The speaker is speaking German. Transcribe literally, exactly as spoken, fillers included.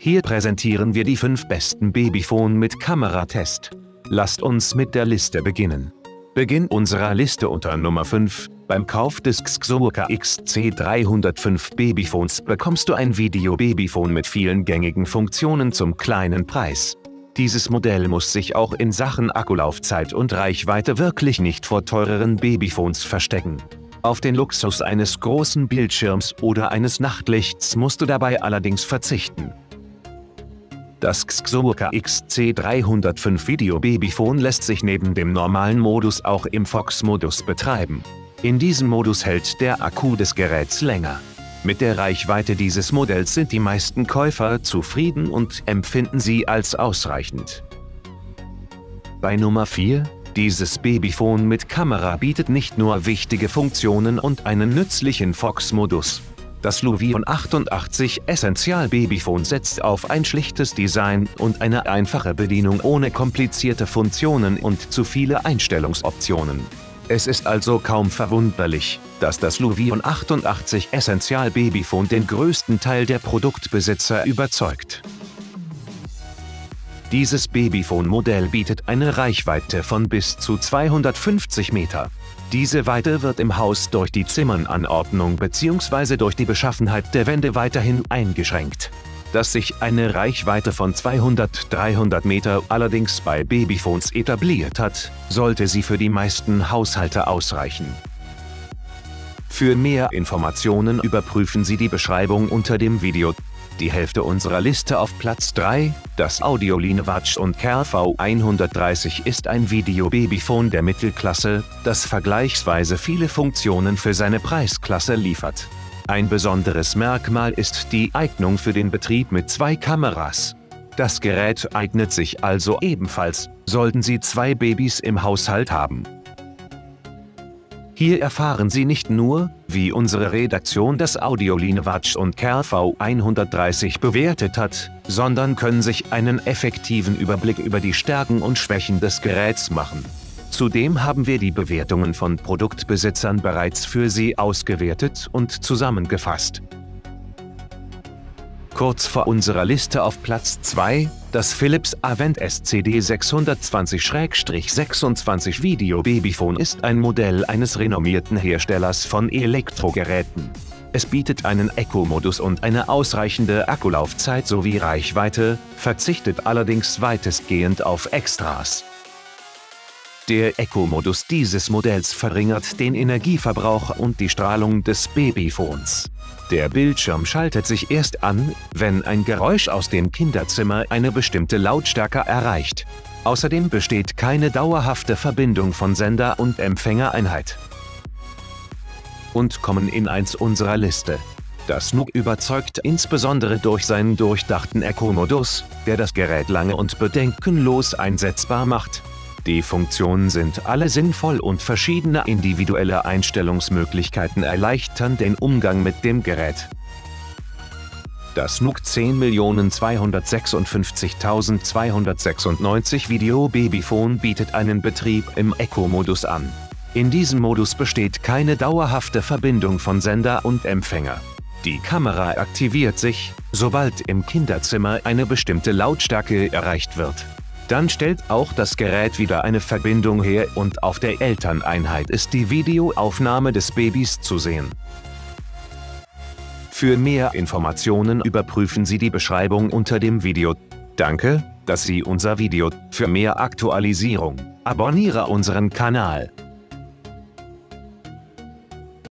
Hier präsentieren wir die fünf besten Babyphone mit Kameratest. Lasst uns mit der Liste beginnen. Beginn unserer Liste unter Nummer fünf. Beim Kauf des Xoboka X C dreihundertfünf Babyphones bekommst du ein Video-Babyphone mit vielen gängigen Funktionen zum kleinen Preis. Dieses Modell muss sich auch in Sachen Akkulaufzeit und Reichweite wirklich nicht vor teureren Babyphones verstecken. Auf den Luxus eines großen Bildschirms oder eines Nachtlichts musst du dabei allerdings verzichten. Das Xoboka X C dreihundertfünf Video Babyphone lässt sich neben dem normalen Modus auch im Fox-Modus betreiben. In diesem Modus hält der Akku des Geräts länger. Mit der Reichweite dieses Modells sind die meisten Käufer zufrieden und empfinden sie als ausreichend. Bei Nummer vier. Dieses Babyphone mit Kamera bietet nicht nur wichtige Funktionen und einen nützlichen Fox-Modus. Das Luvion achtundachtzig Essential Babyphone setzt auf ein schlichtes Design und eine einfache Bedienung ohne komplizierte Funktionen und zu viele Einstellungsoptionen. Es ist also kaum verwunderlich, dass das Luvion achtundachtzig Essential Babyphone den größten Teil der Produktbesitzer überzeugt. Dieses Babyphone-Modell bietet eine Reichweite von bis zu zweihundertfünfzig Meter. Diese Weite wird im Haus durch die Zimmernanordnung bzw. durch die Beschaffenheit der Wände weiterhin eingeschränkt. Dass sich eine Reichweite von zweihundert bis dreihundert Meter allerdings bei Babyphones etabliert hat, sollte sie für die meisten Haushalte ausreichen. Für mehr Informationen überprüfen Sie die Beschreibung unter dem Video. Die Hälfte unserer Liste auf Platz drei, das Audio-Line Watch und K V hundertdreißig ist ein Video-Babyphone der Mittelklasse, das vergleichsweise viele Funktionen für seine Preisklasse liefert. Ein besonderes Merkmal ist die Eignung für den Betrieb mit zwei Kameras. Das Gerät eignet sich also ebenfalls, sollten Sie zwei Babys im Haushalt haben. Hier erfahren Sie nicht nur, wie unsere Redaktion das Audio-Line Watch und K V hundertdreißig bewertet hat, sondern können sich einen effektiven Überblick über die Stärken und Schwächen des Geräts machen. Zudem haben wir die Bewertungen von Produktbesitzern bereits für Sie ausgewertet und zusammengefasst. Kurz vor unserer Liste auf Platz zwei, das Philips Avent S C D sechshundertzwanzig sechsundzwanzig Video Babyphone ist ein Modell eines renommierten Herstellers von Elektrogeräten. Es bietet einen Eco-Modus und eine ausreichende Akkulaufzeit sowie Reichweite, verzichtet allerdings weitestgehend auf Extras. Der Eco-Modus dieses Modells verringert den Energieverbrauch und die Strahlung des Babyphones. Der Bildschirm schaltet sich erst an, wenn ein Geräusch aus dem Kinderzimmer eine bestimmte Lautstärke erreicht. Außerdem besteht keine dauerhafte Verbindung von Sender und Empfängereinheit. Und kommen in eins unserer Liste. Das N U C überzeugt insbesondere durch seinen durchdachten Eco-Modus, der das Gerät lange und bedenkenlos einsetzbar macht. Die Funktionen sind alle sinnvoll und verschiedene individuelle Einstellungsmöglichkeiten erleichtern den Umgang mit dem Gerät. Das N U C zehn Millionen zweihundertsechsundfünfzigtausendzweihundertsechsundneunzig Video Babyphone bietet einen Betrieb im Eco-Modus an. In diesem Modus besteht keine dauerhafte Verbindung von Sender und Empfänger. Die Kamera aktiviert sich, sobald im Kinderzimmer eine bestimmte Lautstärke erreicht wird. Dann stellt auch das Gerät wieder eine Verbindung her und auf der Elterneinheit ist die Videoaufnahme des Babys zu sehen. Für mehr Informationen überprüfen Sie die Beschreibung unter dem Video. Danke, dass Sie unser Video. Für mehr Aktualisierung abonniere unseren Kanal.